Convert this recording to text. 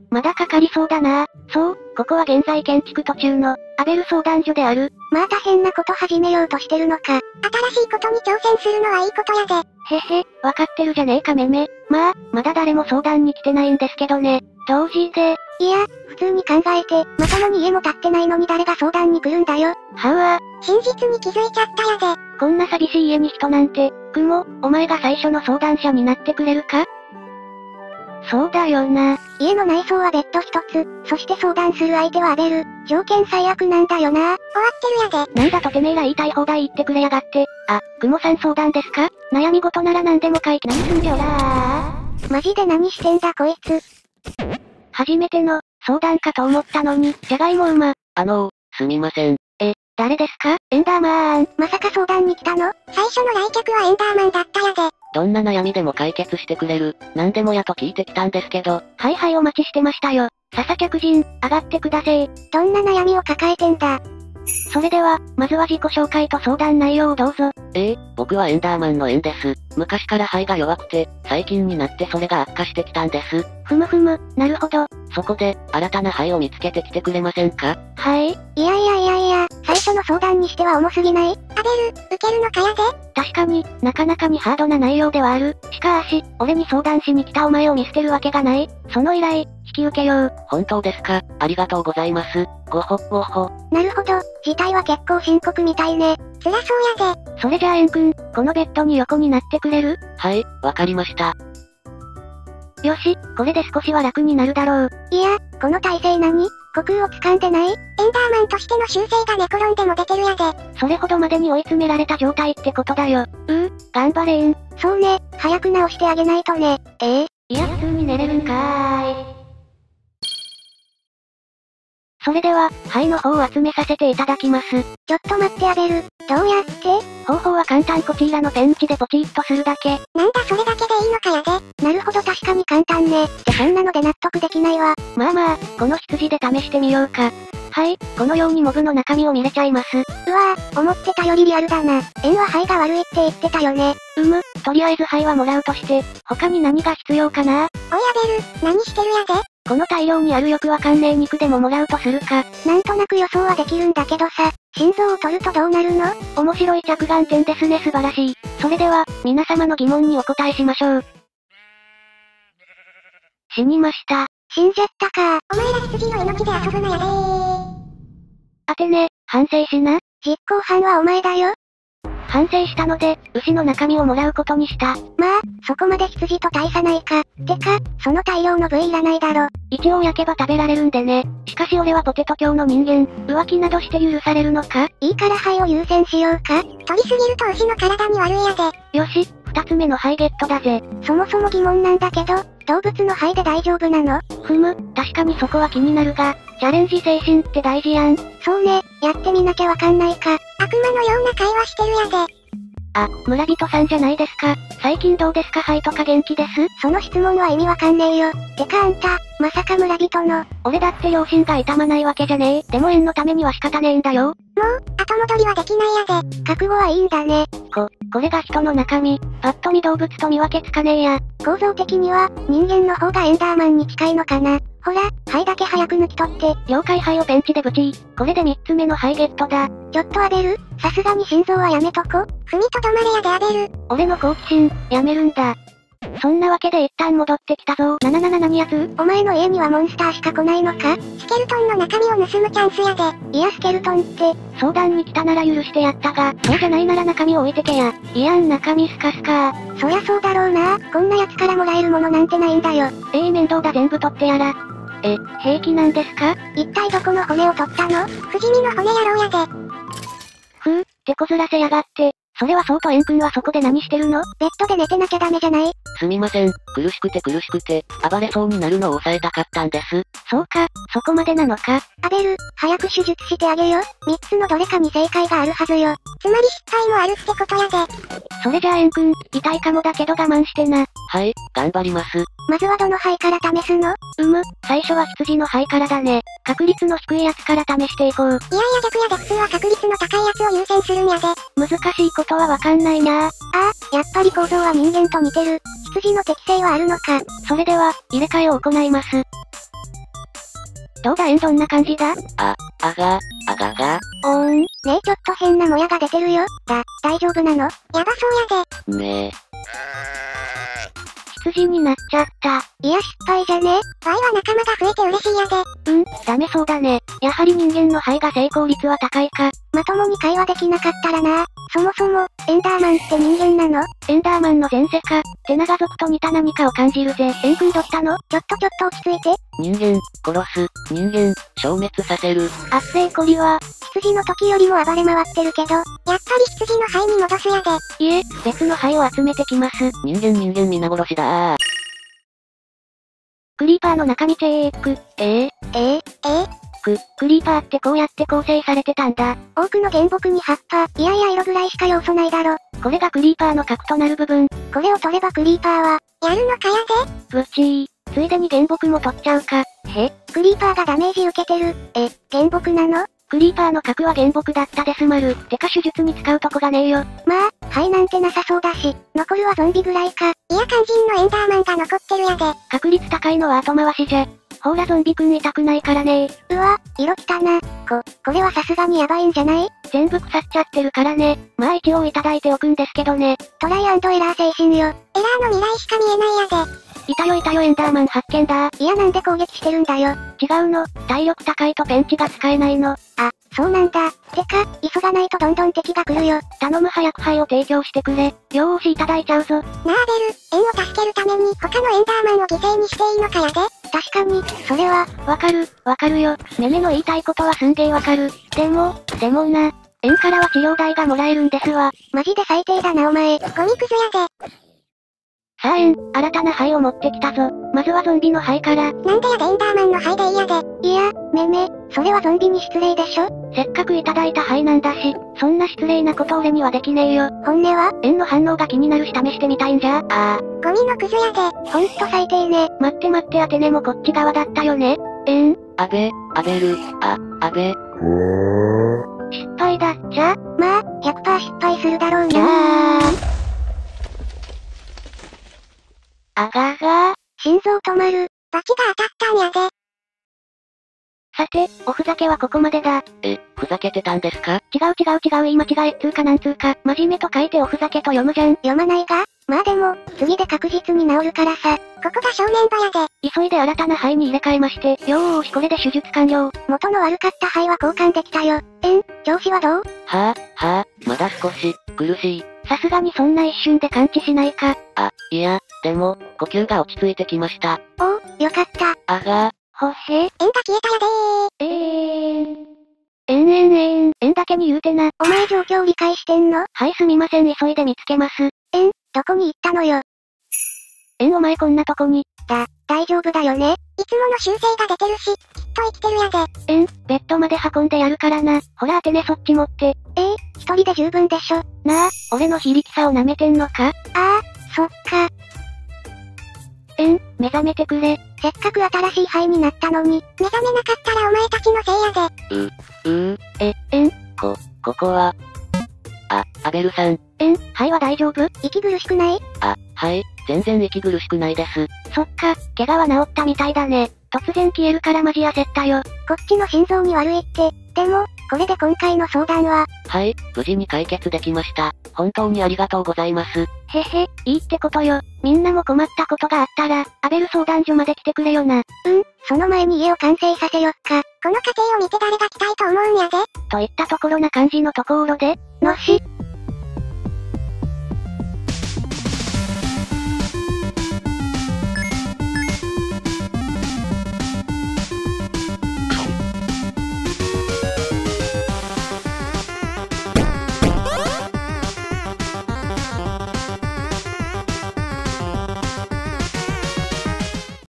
まだかかりそうだな。そう、ここは現在建築途中の、アベル相談所である。 また変なこと始めようとしてるのか。新しいことに挑戦するのはいいことやで。 へへ、わかってるじゃねえかめめ。まあ、まだ誰も相談に来てないんですけどね。同時で。 いや、普通に考えて、まともに家も建ってないのに誰が相談に来るんだよ。 はうわ。 真実に気づいちゃったやで。 こんな寂しい家に人なんて、雲、お前が最初の相談者になってくれるか？そうだよな。 家の内装はベッド一つ、そして相談する相手はアベル。条件最悪なんだよな。終わってるやで。 なんだとてめえら言いたい放題言ってくれやがって。あ、雲さん相談ですか？悩み事なら何でも解決。何すんじゃおらー。 マジで何してんだこいつ。 初めての、相談かと思ったのに、じゃがいも馬。 すみません。 誰ですか？エンダーマーン。 まさか相談に来たの？最初の来客はエンダーマンだったやで。 どんな悩みでも解決してくれる、なんでもやと聞いてきたんですけど。 はいはいお待ちしてましたよ。笹客人、上がってくだせー。 どんな悩みを抱えてんだ？ それでは、まずは自己紹介と相談内容をどうぞ。 僕はエンダーマンのエンです。昔から肺が弱くて、最近になってそれが悪化してきたんです。 ふむふむ、なるほど。 そこで、新たな肺を見つけてきてくれませんか？ はい。 いや、最初の相談にしては重すぎない？アベル、受けるのかやで？ 確かに、なかなかにハードな内容ではある。しかし、俺に相談しに来たお前を見捨てるわけがない。その依頼、引き受けよう。 本当ですか？ありがとうございます。ごほっごほ。 なるほど、事態は結構深刻みたいね。辛そうやで。 それじゃあエン君、このベッドに横になってくれる？ はい、わかりました。 よし、これで少しは楽になるだろう。 いや、この体勢何？虚空を掴んでない？エンダーマンとしての習性が寝転んでも出てるやで。 それほどまでに追い詰められた状態ってことだよ。頑張れーん。 そうね、早く直してあげないとね。 いや普通に寝れるんかーい。それでは、肺の方を集めさせていただきます。 ちょっと待ってアベル、どうやって？ 方法は簡単こちらのペンチでポチッとするだけ。 なんだそれだけでいいのかやで。なるほど確かに簡単ね。そんなので納得できないわ。 まあ、この羊で試してみようか。はい、このようにモブの中身を見れちゃいます。 うわぁ、思ってたよりリアルだな。円は肺が悪いって言ってたよね。 とりあえず肺はもらうとして、他に何が必要かな？ おいアベル、何してるやで？ この大量にあるよくわかんねえ肉でももらうとするか。 なんとなく予想はできるんだけどさ、心臓を取るとどうなるの？ 面白い着眼点ですね素晴らしい。それでは、皆様の疑問にお答えしましょう。死にました。 死んじゃったか。お前ら羊の命で遊ぶなやでー。 あてね、反省しな。 実行犯はお前だよ。 反省したので、牛の中身をもらうことにした。 まあ、そこまで羊と大差ないか。てか、その大量の部位いらないだろ。 一応焼けば食べられるんでね。しかし俺はポテト教の人間、浮気などして許されるのか？ いいから肺を優先しようか。取りすぎると牛の体に悪いやで。 よし、二つ目の肺ゲットだぜ。 そもそも疑問なんだけど、動物の肺で大丈夫なの？ 確かにそこは気になるが、チャレンジ精神って大事やん。 そうね、やってみなきゃわかんないか。悪魔のような会話してるやで。 あ、村人さんじゃないですか。最近どうですか肺とか元気です？ その質問は意味わかんねえよ。てかあんた、まさか村人の。 俺だって両親が痛まないわけじゃねえ。でも縁のためには仕方ねえんだよ。もう、 後戻りはできないやで。覚悟はいいんだね。 これが人の中身。パッと見動物と見分けつかねえや。 構造的には、人間の方がエンダーマンに近いのかな。ほら、肺だけ早く抜き取って。 了解肺をペンチでブチー。これで3つ目の肺ゲットだ。 ちょっとアベル、さすがに心臓はやめとこ。踏みとどまれやでアベル。 俺の好奇心、やめるんだ。そんなわけで一旦戻ってきたぞ。何やつ？ お前の家にはモンスターしか来ないのか？スケルトンの中身を盗むチャンスやで。いやスケルトンって、 相談に来たなら許してやったが、そうじゃないなら中身を置いてけや。いやん中身スカスカー。 そりゃそうだろうな。こんな奴からもらえるものなんてないんだよ。 面倒だ全部取ってやら。平気なんですか？ 一体どこの骨を取ったの？不死身の骨やろうやで。 手こずらせやがって。それはそうとエン君はそこで何してるの？ ベッドで寝てなきゃダメじゃない？ すみません。苦しくて、暴れそうになるのを抑えたかったんです。 そうか、そこまでなのか。 アベル、早く手術してあげよ。3つのどれかに正解があるはずよ。つまり失敗もあるってことやで。 それじゃあエン君、痛いかもだけど我慢してな。 はい、頑張ります。 まずはどの肺から試すの？ 最初は羊の肺からだね。確率の低いやつから試していこう。 いや逆やで普通は確率の高いやつを優先するんやで。 難しいことはわかんないな。 やっぱり構造は人間と似てる。羊の適性はあるのか。 それでは、入れ替えを行います。 どうだどんな感じだ？ あが。 ねえちょっと変なもやが出てるよ。大丈夫なの？やばそうやで。 ねえ。 羊になっちゃった。 いや失敗じゃね？ワイは仲間が増えて嬉しいやで。 ダメそうだね。やはり人間の肺が成功率は高いか。 まともに会話できなかったらな。そもそも、エンダーマンって人間なの？ エンダーマンの前世か。テナガ族と似た何かを感じるぜ。君どったの？ ちょっと落ち着いて。 人間、殺す。人間、消滅させる。 あっせこりは。 羊の時よりも暴れ回ってるけど、やっぱり羊の肺に戻すやで。 いえ、別の肺を集めてきます。 人間皆殺しだー。 クリーパーの中身クリーパーってこうやって構成されてたんだ。 多くの原木に葉っぱ、いや色ぐらいしか要素ないだろ。 これがクリーパーの核となる部分。 これを取ればクリーパーは、やるのかやで。 ブチー。ついでに原木も取っちゃうか。 クリーパーがダメージ受けてる。原木なの？ クリーパーの核は原木だったですまる。てか手術に使うとこがねえよ。 まあ、肺なんてなさそうだし、残るはゾンビぐらいか。いや肝心のエンダーマンが残ってるやで。 確率高いのは後回しじゃ。ほーらゾンビくん痛くないからねうわ、色きたな。これはさすがにやばいんじゃない？ 全部腐っちゃってるからね。まあ一応いただいておくんですけどね。 トライアンドエラー精神よ。エラーの未来しか見えないやで。 いたよエンダーマン発見だ。 いやなんで攻撃してるんだよ。 違うの、体力高いとペンチが使えないの。 そうなんだ。てか、急がないとどんどん敵が来るよ。 頼む早く肺を提供してくれ。両押しいただいちゃうぞ。 なあベル、円を助けるために他のエンダーマンを犠牲にしていいのかやで。 確かに、それは、わかるよ。めめの言いたいことはすんげーわかる。でもな。円からは治療代がもらえるんですわ。 マジで最低だなお前。ゴミクズやで。 さあ新たな肺を持ってきたぞ。まずはゾンビの肺から。 なんでやでエンダーマンの肺でいいやで。いや、めめ、それはゾンビに失礼でしょ。 せっかくいただいた肺なんだし、そんな失礼なこと俺にはできねえよ。 本音は？ 円の反応が気になるし試してみたいんじゃ。 ゴミのクズやで。ほんと最低ね。 待ってアテネもこっち側だったよね。 アベル。 失敗だっちゃ。 まあ、100% 失敗するだろうな。 あがが。 心臓止まる。バチが当たったんやで。 さて、おふざけはここまでだ。 ふざけてたんですか？ 違う言い間違えっつーかなんつーか、真面目と書いておふざけと読むじゃん。 読まないが？まあでも、次で確実に治るからさ。ここが正念場やで。 急いで新たな肺に入れ替えまして、よーしこれで手術完了。 元の悪かった肺は交換できたよ。調子はどう？ まだ少し、苦しい。 さすがにそんな一瞬で完治しないか。 いや、でも、呼吸が落ち着いてきました。 よかった。 ほっへ。 円が消えたやでー。円だけに言うてな。 お前状況理解してんの？ はいすみません急いで見つけます。 どこに行ったのよ。 お前こんなとこに。 大丈夫だよね。いつもの修正が出てるし、きっと生きてるやで。 ベッドまで運んでやるからな。ほらアテネそっち持って。 一人で十分でしょ。 なあ、俺の非力さを舐めてんのか？ そっか。 目覚めてくれ。 せっかく新しい肺になったのに、目覚めなかったらお前たちのせいやで。 ここは。アベルさん。 肺は大丈夫？ 息苦しくない？ はい、全然息苦しくないです。 そっか、怪我は治ったみたいだね。突然消えるからマジ焦ったよ。 こっちの心臓に悪いって。でも、これで今回の相談は。 はい、無事に解決できました。本当にありがとうございます。 へへ、いいってことよ。みんなも困ったことがあったら、アベル相談所まで来てくれよな。 その前に家を完成させよっか。この過程を見て誰が来たいと思うんやで。 といったところな感じのところで、 のし、